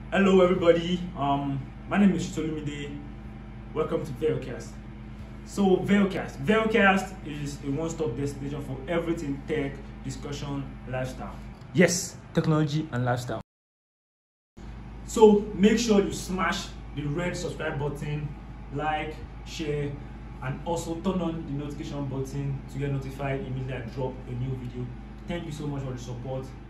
Hello everybody, my name is Tolumide. Welcome to Velcast. So Velcast is a one-stop destination for everything tech, discussion, lifestyle. Yes, technology and lifestyle. So make sure you smash the red subscribe button, like, share, and also turn on the notification button to get notified immediately I drop a new video. Thank you so much for the support.